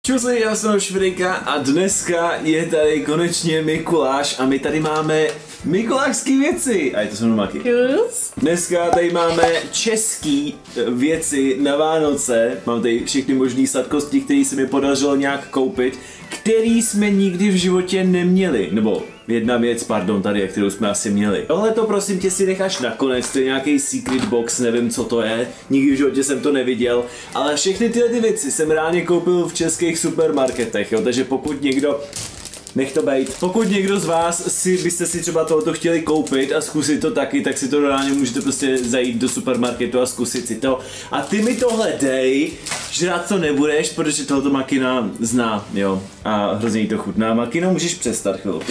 Čusli, já jsem Švrejka a dneska je tady konečně Mikuláš a my tady máme mikulášský věci. A je to se mnou Maki. Dneska tady máme český věci na Vánoce. Mám tady všechny možné sladkosti, které se mi podařilo nějak koupit, který jsme nikdy v životě neměli. Nebo jedna věc, pardon, tady, kterou jsme asi měli. Tohle to prosím tě si necháš nakonec, to je nějaký secret box, nevím co to je, nikdy v životě jsem to neviděl, ale všechny tyhle ty věci jsem reálně koupil v českých supermarketech, jo, takže pokud někdo, nech to bejt, pokud někdo z vás byste si třeba tohoto chtěli koupit a zkusit to taky, tak si to reálně můžete prostě zajít do supermarketu a zkusit si to. A ty mi tohle dej, žrát to nebudeš, protože tohoto Makina zná, jo, a hrozně jí to chutná. Makino, můžeš přestat chvilku?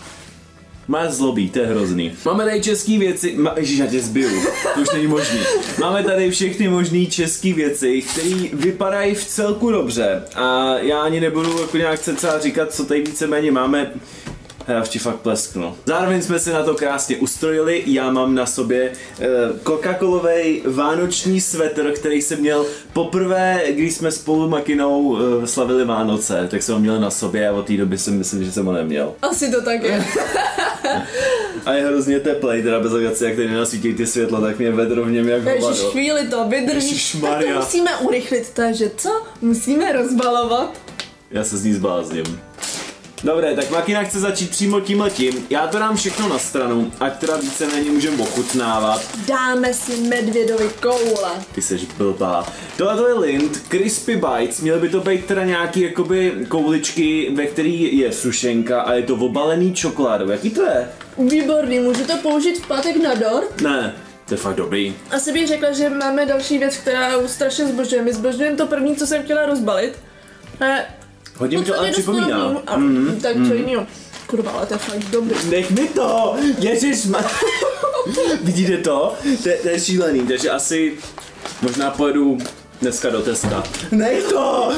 Má zlobí, to je hrozný. Máme tady české věci, ježiš, já tě zbiju, to už není možný. Máme tady všechny možné české věci, které vypadají v celku dobře. A já ani nebudu jako nějak cca říkat, co tady víceméně máme. Já už ti fakt plesknu. Zároveň jsme se na to krásně ustrojili, já mám na sobě Coca-Colovej vánoční svetr, který jsem měl poprvé, když jsme spolu Makinou slavili Vánoce, tak jsem ho měl na sobě a od té doby jsem myslím, že jsem ho neměl. Asi to tak je. A je hrozně teplej, teda bez legace, jak tady nenasvítí ty světla, tak mě vedro v něm jak hovado. Ježiš, chvíli to vydržíš, tak to musíme urychlit, takže co? Musíme rozbalovat. Já se z ní zblázním. Dobré, tak Makina chce začít přímo tímhletím. Já to dám všechno na stranu, ať teda víceméně můžeme ochutnávat. Dáme si medvědovi koule. Ty seš blbá. Tohle je Lindt Crispy Bites, měly by to být teda nějaký jakoby kouličky, ve který je sušenka a je to obalený čokoládou. Jaký to je? Výborný, můžu to použít v pátek na dort? Ne, to je fakt dobrý. Asi bych řekla, že máme další věc, která strašně zbožňujeme. My zbožňujeme to první, co jsem chtěla rozbalit. Hodně mi to ale připomíná. Tak co jiného. Kurva, ale to je fakt dobrý. Nech mi to! Vidíte to? To je šílený, takže asi možná pojedu dneska do Teska. Nech to!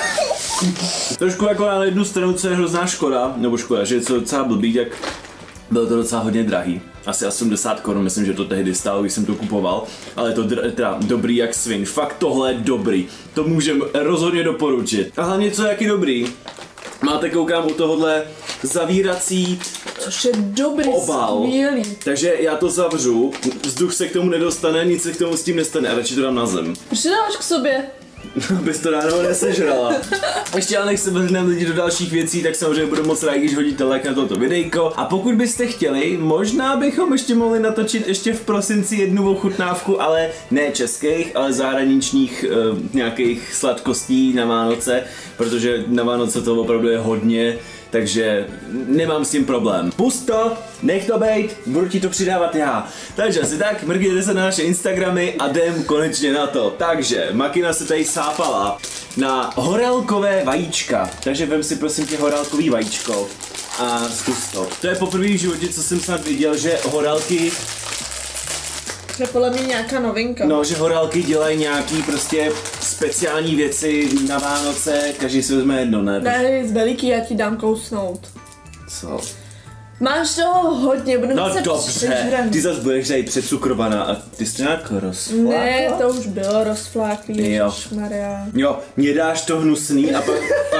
Trošku jako na jednu stranu, co je hrozná škoda, nebo škoda, že je to docela blbý, tak bylo to docela hodně drahý. Asi 80 korun, myslím, že to tehdy stálo, když jsem to kupoval, ale je to teda dobrý jak svin. Fakt tohle je dobrý, to můžem rozhodně doporučit. A hlavně co je jaký dobrý, máte, koukám, u tohohle zavírací což je dobrý, obal. Skvělý. Takže já to zavřu, vzduch se k tomu nedostane, nic se k tomu s tím nestane a radši to dám na zem. Přidáváš k sobě. Abys to ráno nesežrala. Ještě ale než se vrhneme lidi do dalších věcí, tak samozřejmě budu moc rád, když hodíte like na toto videjko. A pokud byste chtěli, možná bychom ještě mohli natočit ještě v prosinci jednu ochutnávku, ale ne českých, ale zahraničních nějakých sladkostí na Vánoce, protože na Vánoce to opravdu je hodně. Takže nemám s tím problém. Pust to, nech to bejt, budu ti to přidávat já. Takže asi tak, mrkněte se na naše Instagramy a jdem konečně na to. Takže Makina se tady sápala na horálkové vajíčka. Takže vem si prosím tě horálkový vajíčko a zkus to. To je poprvé v životě, co jsem snad viděl, že horálky... To je podle mě nějaká novinka. No, že horálky dělají nějaký prostě speciální věci na Vánoce, každý si vezme jedno, ne? Ne, z veliký, já ti dám kousnout. Co? Máš toho hodně, budeme no se dobře, ty zase budeš tady přecukrovaná a ty jsi nějak rozflákla? Ne, to už bylo rozfláklý, ježišmarja. Jo, mě dáš to hnusný a pak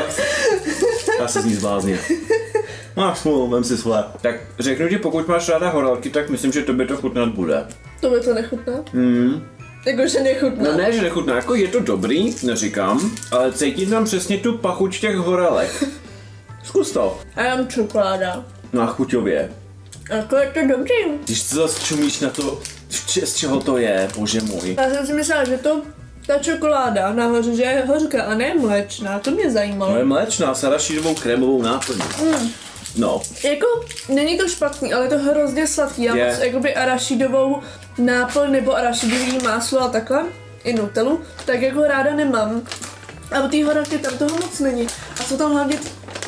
já se z ní zblázním. Máš smůlu, vem si své. Tak řeknu ti, pokud máš ráda horálky, tak myslím, že tobě to chutnat bude. To by to nechutná? Jakože nechutná. No ne, že nechutná, jako je to dobrý, neříkám, ale cítím tam přesně tu pachuť těch horálek. Zkus to. A já mám čokoláda. No a chuťově. Jako je to dobrý. Když to zase čumíš na to, z čeho to je, bože můj. Já jsem si myslela, že ta čokoláda nahoře, že je hořká a ne mléčná, to mě zajímalo. No je mléčná s arašidovou krémovou náplní. No. Jako, není to špatný, ale je to hrozně sladký. Já moc jakoby arašidovou náplň nebo arašidový máslo a takhle, i nutellu, tak jako ráda nemám. A u té horálky tam toho moc není. A jsou tam hlavně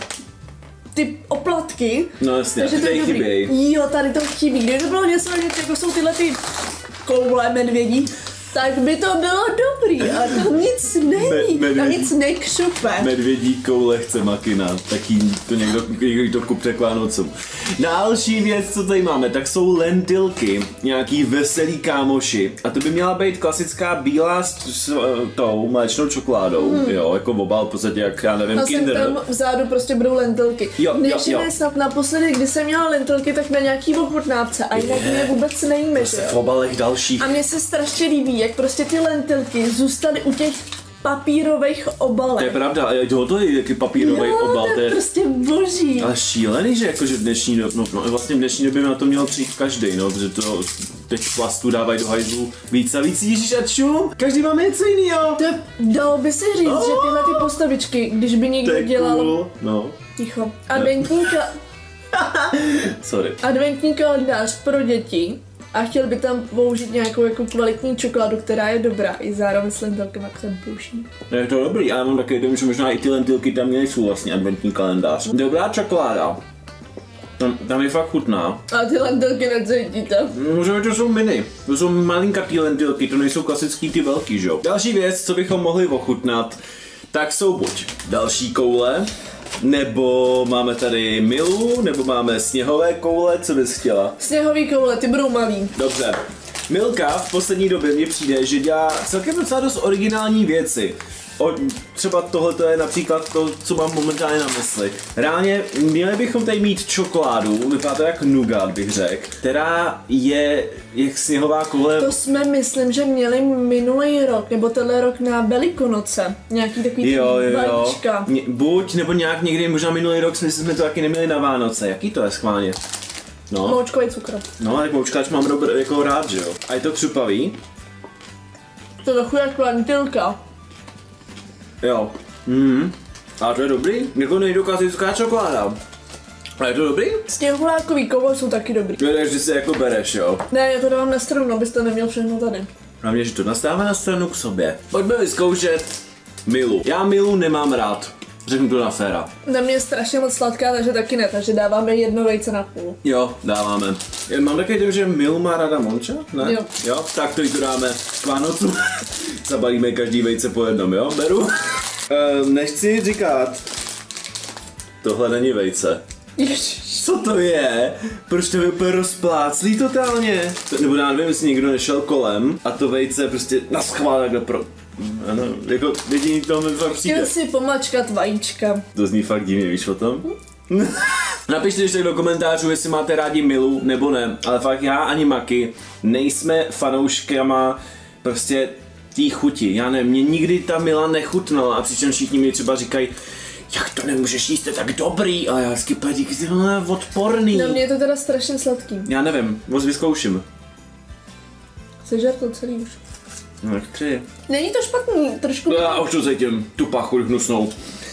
ty oplatky. No jasně, takže to je dobrý. Chyběj. Jo, tady to chybí. Kdyby to bylo něco, jako jsou tyhle ty koule medvědí, tak by to bylo dobrý, a tam nic není, tam nic nekřupe. Medvědí koule chce Makina, tak jí to někdo kupte k Vánocům. Další věc, co tady máme, tak jsou lentilky, nějaký veselý kámoši. A to by měla být klasická bílá s tou mléčnou čokoládou, jo, jako obal v podstatě, jak já nevím, Kinder. A tam vzadu prostě budou lentilky. Jo. Snad naposledy, kdy jsem měla lentilky, tak na nějaký ochutnávce a jinak mě vůbec nejíme, že jo. V obalech dalších. A mně se strašně líbí, jak prostě ty lentilky zůstaly u těch papírových obalek. To je pravda, a to je jaký papírový obal. To je prostě boží. Ale šílený, že jakože v dnešní době, vlastně v dešní době na to měl přijít každý, no, protože to teď plastu dávají do hajzlu víc a víc, ježiš a čum, každý máme něco jinýho. To dalo by si říct, že tyhle ty postavičky, když by někdo dělal... Cool. No. Ticho. Adventní kalendář pro děti a chtěl by tam použít nějakou jako kvalitní čokoládu, která je dobrá i zároveň s lentilkama jsem pluší. Je to dobrý, ale mám taky dojem, že možná i ty lentilky tam nejsou vlastně adventní kalendář. Dobrá čokoláda. Tam je fakt chutná. A ty lentilky necítíte? Možná to jsou mini. To jsou malinkatý lentilky, to nejsou klasický ty velký, že jo. Další věc, co bychom mohli ochutnat, tak jsou buď další koule, nebo máme tady Milu, nebo máme sněhové koule, co bys chtěla? Sněhový koule, ty budou malý. Dobře. Milka v poslední době mně přijde, že dělá celkem docela dost originální věci. Třeba tohle je například to, co mám momentálně na mysli. Reálně měli bychom tady mít čokoládu, vypadá to jak nougat, bych řekl, která je jak sněhová koule. To jsme, myslím, že měli minulý rok, nebo tenhle rok na Velikonoce. Nějaký takový balíčka. Buď, nebo nějak někdy, možná minulý rok jsme to taky neměli na Vánoce. Jaký to je schválně? No. Moučkový cukr. No, tak moučkáč mám jako rád, že jo. A je to křupavý? To je takový jak lentilka. Jo. A to je dobrý? Jako nejdu klasická čokoláda. A je to dobrý? Sněhulákový koule jsou taky dobrý. Že si jako bereš, jo? Ne, já to dávám na stranu, abyste neměl všechno tady. Hlavně, že to nastáváme na stranu k sobě. Pojďme vyzkoušet Milu. Já Milu nemám rád. Řeknu to na féra. Na mě je strašně moc sladká, takže taky ne, takže dáváme jedno vejce na půl. Jo, dáváme. Mám takový tím, že Milu má ráda Monča? Ne? Jo, tak to jí to dáme k Vánocu. Zabalíme každý vejce po jednom, jo? Beru. Nechci říkat. Tohle není vejce. Ježiš. Co to je? Proč to je úplně rozpláclý totálně? Nebo já nevím, jestli někdo nešel kolem a to vejce prostě naschvál takhle ano, jako jediný to mi fakt přijde. Chtěl si pomačkat vajíčka. To zní fakt divně, víš o tom? Napište ještě do komentářů, jestli máte rádi Milu nebo ne, ale fakt já ani Maki nejsme fanouškama prostě tý chuti. Já nevím, mě nikdy ta Mila nechutnala a přičemž všichni mi třeba říkají, jak to nemůžeš jíst, to je tak dobrý, a já vždycky díky, že to je odporný. Na mě je to teda strašně sladký. Já nevím, moc vyzkouším. Sežer to celý už. No, tři. Není to špatný, trošku... Já už to cítím, tu pachuť hnusnou.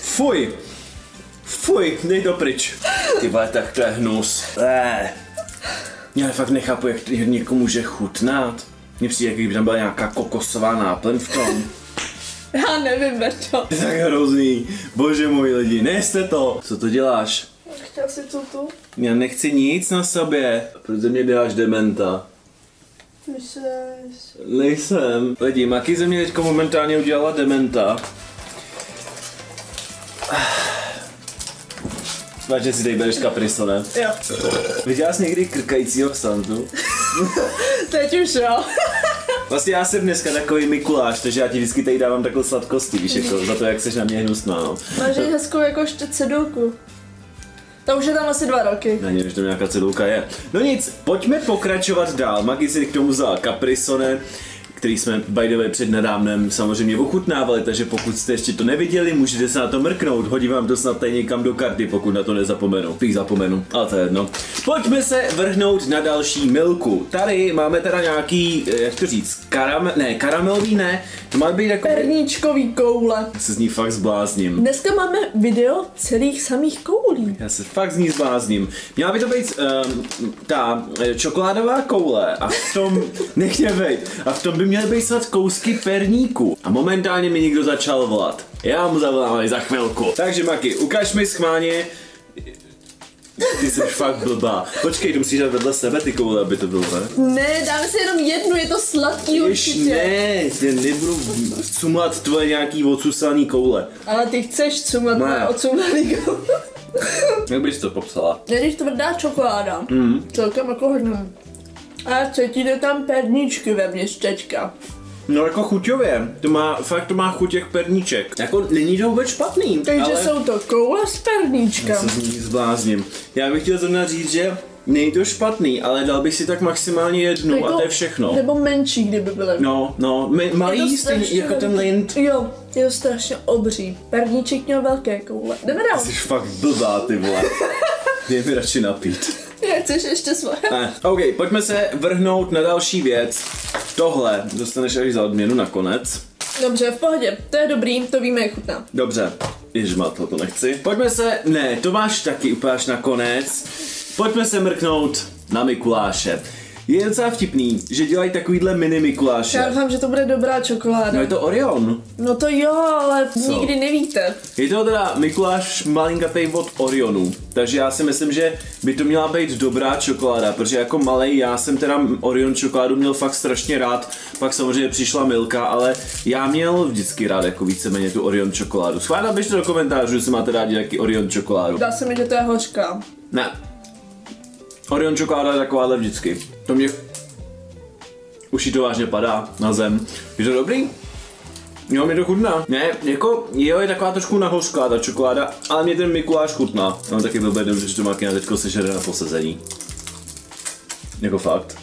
Fuj, dej to pryč. Ty vole, tak to je hnus. Já fakt nechápu, jak to někomu může chutnat. Mně přijde, kdyby tam byla nějaká kokosová náplň v tom. Já nevím, Berto. To je tak hrozný. Bože můj lidi, nejste to. Co to děláš? Chtěl si tu? Já nechci nic na sobě. Proč ze mě děláš dementa? Nejsem. Lidi, Maki ze mě teďko momentálně udělala dementa. Vážně si tady bereš Capriso, ne? Jo. Viděla jsi někdy krkajícího Santu? Teď už jo. Vlastně já jsem dneska takový Mikuláš, takže já ti vždycky tady dávám takové sladkosti, víš, jako za to, jak seš na mě hnusná, no. Máš hezkou jako cedulku. To už je tam asi 2 roky. Není, že tam nějaká cedulka je. No nic, pojďme pokračovat dál. Maki si k tomu vzala Caprisone, který jsme by the way před nedávnem samozřejmě ochutnávali, takže pokud jste ještě to neviděli, můžete se na to mrknout. Hodí vám to snad tady někam do karty, pokud na to nezapomenu. Spíš zapomenu, ale to je jedno. Pojďme se vrhnout na další Milku. Tady máme teda nějaký, jak to říct, karamelový ne, to má být jako... Perníčkový koule. Se z ní fakt zblázním. Dneska máme video celých samých koulí. Já se fakt z ní zblázním. Měla by to být ta čokoládová koule a v tom, nechně vejt, a v tom by měly být snad kousky perníku. A momentálně mi někdo začal volat. Já mu zavolám za chvilku. Takže Maki, ukaž mi schválně, Ty jsi fakt blbá. Počkej, ty musíš dát vedle sebe ty koule, aby to bylo, ne? Ne, dáme si jenom jednu, je to sladký určitě. Ne, já nebudu cumat tvoje nějaký odsusaný koule. Ale ty chceš cumat moje odsumaný koule. Jak bys to popsala? Není tvrdá čokoláda. Celkem jako hodně. A cítíte tam perníčky vevnitř teďka. No jako chuťově, to má chuť jak perníček. Jako není to vůbec špatný. Takže ale... jsou to koule s perníčkem. Já se z nich zblázním. Já bych chtěl zrovna říct, že není to špatný, ale dal bych si tak maximálně jednu jako, a to je všechno. Nebo menší, kdyby byly. No, malý stejně jako ten Lind. Jo, je to strašně obří. Perníček měl velké koule. Jdeme dál. Jsi fakt blbá, ty vole. Dej mi radši napít. Chceš ještě svoje? Ne. OK, pojďme se vrhnout na další věc. Tohle dostaneš až za odměnu nakonec. Dobře, v pohodě. To je dobrý, to víme, jak chutná. Dobře. Ježmat, to nechci. Pojďme se, ne, to máš taky úplně až nakonec. Pojďme se mrknout na Mikuláše. Je docela vtipný, že dělají takovýhle mini Mikuláše. Já doufám, že to bude dobrá čokoláda. No je to Orion. No to jo, ale nikdy nevíte. Je to teda Mikuláš malinkatej od Orionu, takže já si myslím, že by to měla být dobrá čokoláda, protože jako malej já jsem teda Orion čokoládu měl fakt strašně rád, pak samozřejmě přišla Milka, ale já měl vždycky rád jako víceméně tu Orion čokoládu. Schválně běžte do komentářů, že si máte rádi taky Orion čokoládu. Dá se mi, že to je hořká. Ne. Orion čokoláda je takováhle vždycky. To mě... Už jí to vážně padá na zem. Je to dobrý? Jo, mě to chutná. Ne, jako, jo, je taková trošku nahořká ta čokoláda, ale mě ten Mikuláš chutná. No taky blbě dobře, že to Makina teďko sežere na posezení. Jako fakt.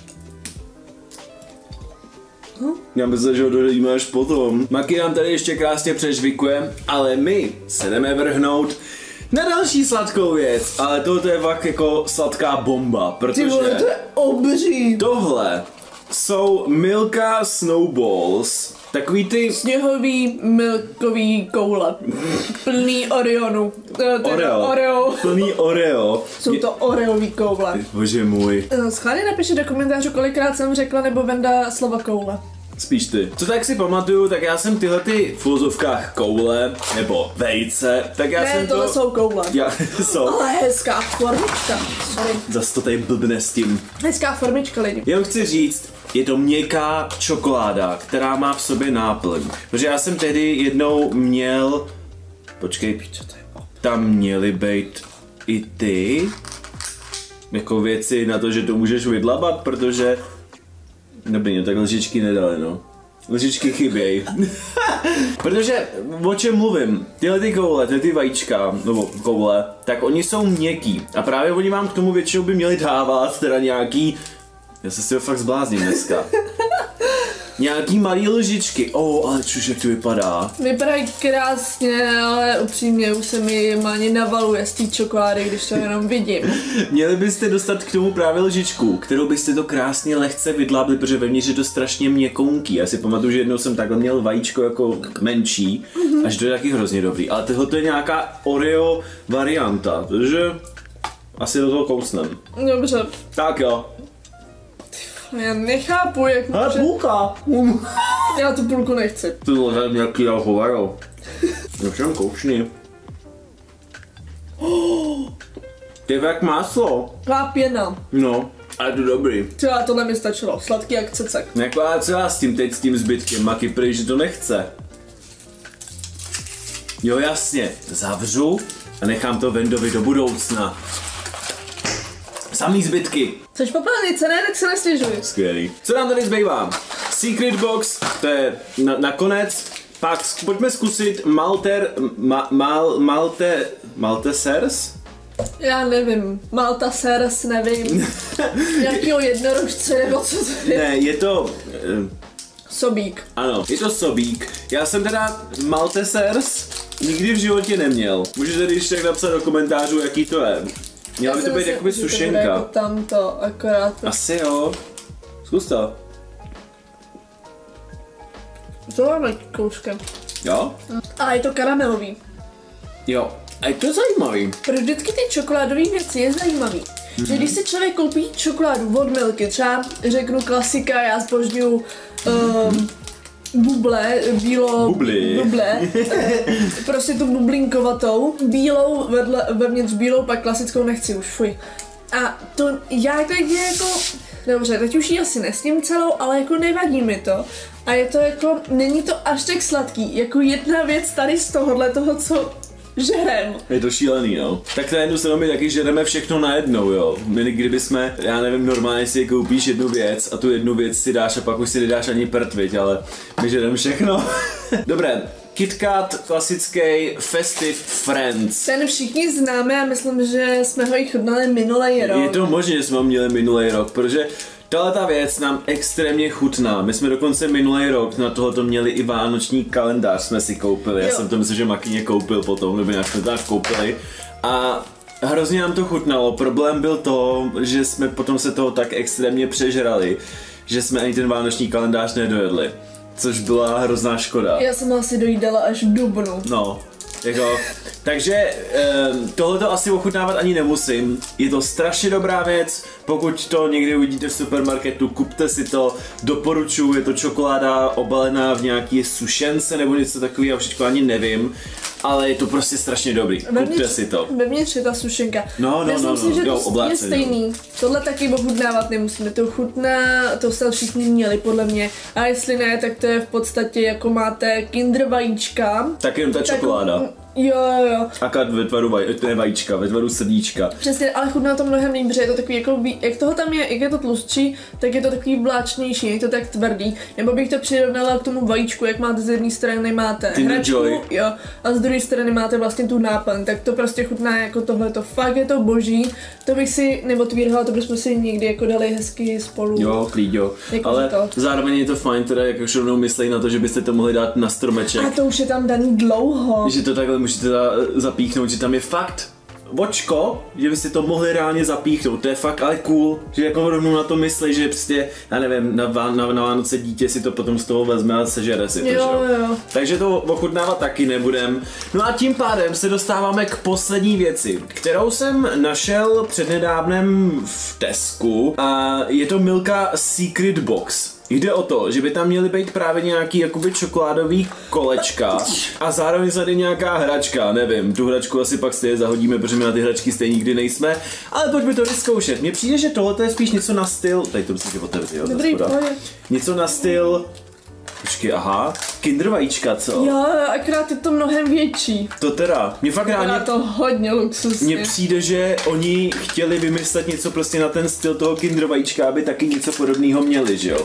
Já myslím, že ho dojíme až potom. Maki nám tady ještě krásně přežvikuje, ale my se jdeme vrhnout na další sladkou věc, ale tohle je fakt jako sladká bomba, protože... Ty vole, to je obří. Tohle jsou Milka Snowballs, takový ty... Sněhový milkový koule. Plný Orionu. Oreo. Plný Oreo. Jsou to Oreový koule. Bože můj. Schválně napište do komentářů, kolikrát jsem řekla nebo Venda slovo koule. Spíš ty. Co tak si pamatuju, tak já jsem tyhle ty v uvozovkách koule, nebo vejce, tak já jsem to... tohle jsou koule. Jsou. Ale hezká formička. Sorry. Zas to tady blbne s tím. Hezká formička, lidi. Jenom chci říct, je to měkká čokoláda, která má v sobě náplň. Protože já jsem tehdy jednou měl... Počkej, co to je? Tam měly být i ty jako věci na to, že to můžeš vydlabat, protože... Dobrý, no tak lžičky nedali, no. Lžičky chyběj. Protože, o čem mluvím, tyhle ty koule, ty vajíčka, nebo koule, tak oni jsou měkký. A právě oni vám k tomu většinou by měli dávat teda nějaký... Já se s tím fakt zblázním dneska. Nějaký malý lžičky. Ale čuž, jak to vypadá. Vypadají krásně, ale upřímně už se mi ani navaluje z té čokolády, když to jenom vidím. Měli byste dostat k tomu právě lžičku, kterou byste to krásně lehce vydlábli, protože vevnitř je to strašně měkounký. Já si pamatuju, že jednou jsem takhle měl vajíčko jako menší, až to je taky hrozně dobrý. Ale tohle je nějaká Oreo varianta, takže asi do toho kousnem. Dobře. Tak jo. Já nechápu, jak může... půlka! Já tu půlku nechci. Tohle je nějaký alhovaro. No všem koušný. To je jak máslo. Taková pěna. No, a je to dobrý. Třeba tohle mi stačilo, sladký jak cecek. Jako já co já s tím teď s tím zbytkem, Maki prý, že to nechce. Jo jasně, zavřu a nechám to Vendovi do budoucna. Samý zbytky. Což popelnice, ne? Tak se nestěžuj. Skvělý. Co nám tady zbývá? Secret box, to je nakonec. Pak pojďme zkusit Maltesers? Já nevím. Maltesers, nevím. Jakýho jednorožce nebo co to je? Ne, je to... Sobík. Ano, je to sobík. Já jsem teda Maltesers nikdy v životě neměl. Můžete když tak napsat do komentářů, jaký to je. Měla by to být jakoby sušenka. Jako tamto, akorát. Asi jo. Zkus to. To máme kouškem. Jo? A je to karamelový. Jo. A je to zajímavý. Pro vždycky ty čokoládové věci je zajímavý. Že když si člověk koupí čokoládu od Milky, třeba řeknu klasika, já zbožňuju buble, Bubly. buble, prostě tu bublinkovatou, bílou, vevnitř bílou, pak klasickou nechci už, fuj. A to já tak jako, dobře, teď už ji asi nesním celou, ale jako nevadí mi to. A je to jako, není to až tak sladký, jako jedna věc tady z tohohle toho, co žerem. Je to šílený, no. Tak na jednu stranu my taky žereme všechno najednou, jo. My kdybychom, já nevím, normálně si koupíš jednu věc a tu jednu věc si dáš a pak už si nedáš ani prd, viď, ale my žereme všechno. Dobré. KitKat, klasický Festive Friends. Ten všichni známe a myslím, že jsme ho i chutnali minulý rok. Je to možné, že jsme ho měli minulý rok, protože tahleta věc nám extrémně chutná. My jsme dokonce minulý rok na tohoto měli i vánoční kalendář, jsme si koupili. Já jsem to myslel, že Makyně koupil potom, nebo nějak jsme to tak koupili. A hrozně nám to chutnalo. Problém byl to, že jsme potom se toho tak extrémně přežrali, že jsme ani ten vánoční kalendář nedojedli. Což byla hrozná škoda. Já jsem asi dojídala až v dubnu. No, jako, takže tohleto asi ochutnávat ani nemusím. Je to strašně dobrá věc, pokud to někdy uvidíte v supermarketu, kupte si to, doporučuji, je to čokoláda obalená v nějaký sušence nebo něco takového, já všechno ani nevím. Ale je to prostě strašně dobrý, kupte si to. Vevnitř je ta sušenka. Myslím si, že jo, to je stejný. Tohle taky ochutnávat nemusíme, to chutná, to se všichni měli podle mě. A jestli ne, tak to je v podstatě jako máte Kinder vajíčka. Tak jenom ta čokoláda. Jo. Akorát ve tvaru vajíčka, ve tvaru srdíčka. Přesně, ale chutná to mnohem líp, protože je to takový jako, jak toho tam je, jak je to tlustší, tak je to takový vláčnější, je to tak tvrdý. Nebo bych to přirovnala k tomu vajíčku, jak máte z jedné strany máte hračku, jo, a z druhé strany máte vlastně tu náplň, tak to prostě chutná jako tohleto, fakt je to boží, to bych si neotvíral, to bychom si někdy jako dali hezky spolu. Jo, klid, jo. Jako ale to. zároveň je to fajn, teda jak už rovnou myslej na to, že byste to mohli dát na stromeček. A to už je tam daný dlouho. Že to takhle můžete zapíchnout, že tam je fakt vočko, že byste to mohli reálně zapíchnout, to je fakt ale cool, že jako rovnou na to myslí, že prostě, já nevím, na Vánoce dítě si to potom z toho vezme a sežere si to, jo. Takže to ochutnávat taky nebudem. No a tím pádem se dostáváme k poslední věci, kterou jsem našel přednedávnem v Tesku a je to Milka Secret Box. Jde o to, že by tam měly být právě nějaký jakoby čokoládový kolečka a zároveň tady nějaká hračka, nevím, tu hračku asi pak stejně zahodíme, protože my na ty hračky stejně nikdy nejsme, ale pojďme to vyzkoušet. Mně přijde, že tohle je spíš něco na styl, tady to musím otevřít, jo, dobrý, něco na styl, počkej, aha, Kinder vajíčka, co? Jo, akorát je to mnohem větší. To teda, mě fakt rádi. To hodně luxusně. Mně přijde, že oni chtěli vymyslet něco prostě na ten styl toho Kinder vajíčka, aby taky něco podobného měli, že jo?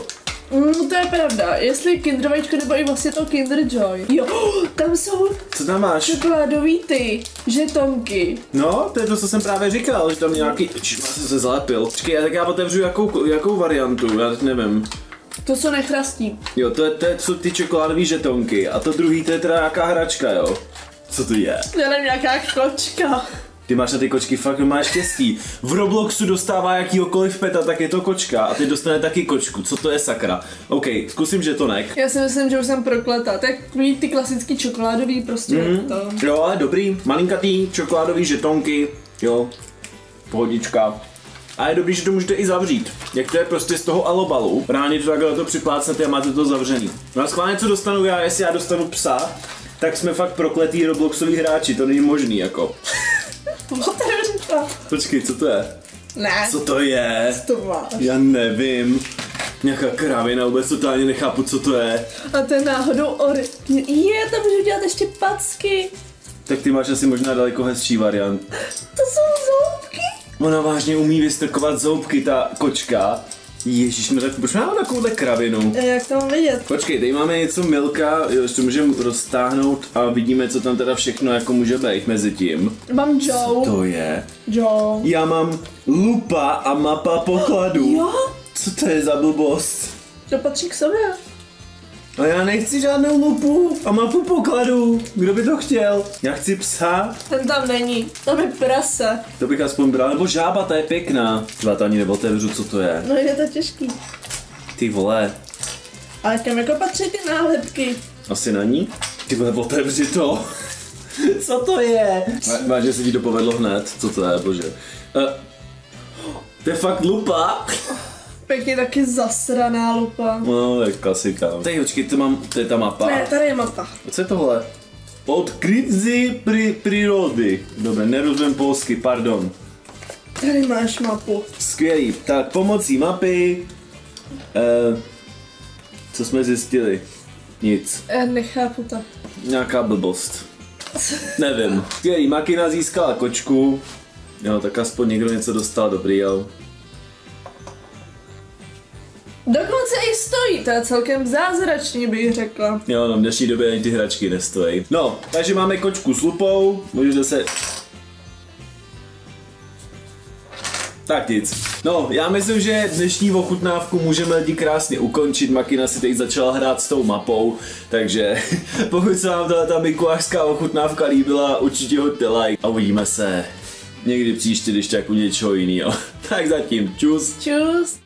To je pravda, jestli Kinder vajíčko nebo i vlastně to Kinder Joy. Jo, tam jsou. Co tam máš? Čokoládový ty žetonky. No, to je to, co jsem právě říkal, že tam nějaký, já jsem se zalepil. Počkej, tak já otevřu jakou variantu, já teď nevím. To co nechrastí. Jo, to jsou ty čokoládové žetonky a to druhý, to je teda nějaká hračka, jo. Co to je? Já nevím, nějaká kočka. Ty máš na ty kočky fakt máš štěstí. V Robloxu dostává jakýhokoliv peta, tak je to kočka a ty dostane taky kočku. Co to je sakra? OK, zkusím žetonek. Já si myslím, že už jsem prokleta. Tak ty klasický čokoládový prostě to. Jo, ale dobrý. Malinkatý čokoládový žetonky. Jo, pohodička. A je dobrý, že to můžete i zavřít. Jak to je prostě z toho alobalu. Ráně to takhle to připlácnete a máte to zavřený. No a schválně co dostanu já, jestli já dostanu psa, tak jsme fakt prokletý Robloxoví hráči, to není možný jako. Otevři to. Počkej, co to je? Ne. Co to je? Co to máš? Já nevím. Nějaká krávina, vůbec totálně nechápu, co to je. A to je náhodou je, tam můžu dělat ještě packy. Tak ty máš asi možná daleko hezčí variant. To jsou zoubky. Ona vážně umí vystrkovat zoubky, ta kočka. Ježíš, no tak proč máme takovouhle kravinu? Jak to mám vidět? Počkej, tady máme něco Milka, jo, ještě můžeme roztáhnout a vidíme, co tam teda všechno jako může být mezi tím. Mám Joe. Co to je? Joe. Já mám lupa a mapa pokladů. Jo? Co to je za blbost? To patří k sobě. A já nechci žádnou lupu a mapu pokladů. Kdo by to chtěl? Já chci psa. Ten tam není. Tam je prase. To bych aspoň bral. Nebo žába, ta je pěkná. Třeba to ani neotevřu, co to je. No je to těžký. Ty vole. Ale kam jako patří ty nálepky? Asi na ní? Ty vole, otevři to. Co to je? Vážně se ti to povedlo hned. Co to je, bože. To je fakt lupa. Pěkně taky zasraná lupa. No, je klasika. Tady počkej, to je ta mapa. Ne, tady je mapa. Co je tohle? Odkrytí přírody. Dobře, nerozumím polsky, pardon. Tady máš mapu. Skvělý. Tak pomocí mapy... co jsme zjistili? Nic. Nechápu to. Nějaká blbost. Nevím. Skvělý, Makina získala kočku. Jo, tak aspoň někdo něco dostal, dobrý, jo. Dokonce i stojí, to je celkem zázračný, bych řekla. Jo, no v dnešní době ani ty hračky nestojí. No, takže máme kočku s lupou, můžete se... Tak nic. No, já myslím, že dnešní ochutnávku můžeme lidi krásně ukončit. Makina si teď začala hrát s tou mapou, takže pokud se vám ta mikulášská ochutnávka líbila, určitě hoďte like a uvidíme se někdy příště, když tak u něčeho jiného. Tak zatím, čus. Čus.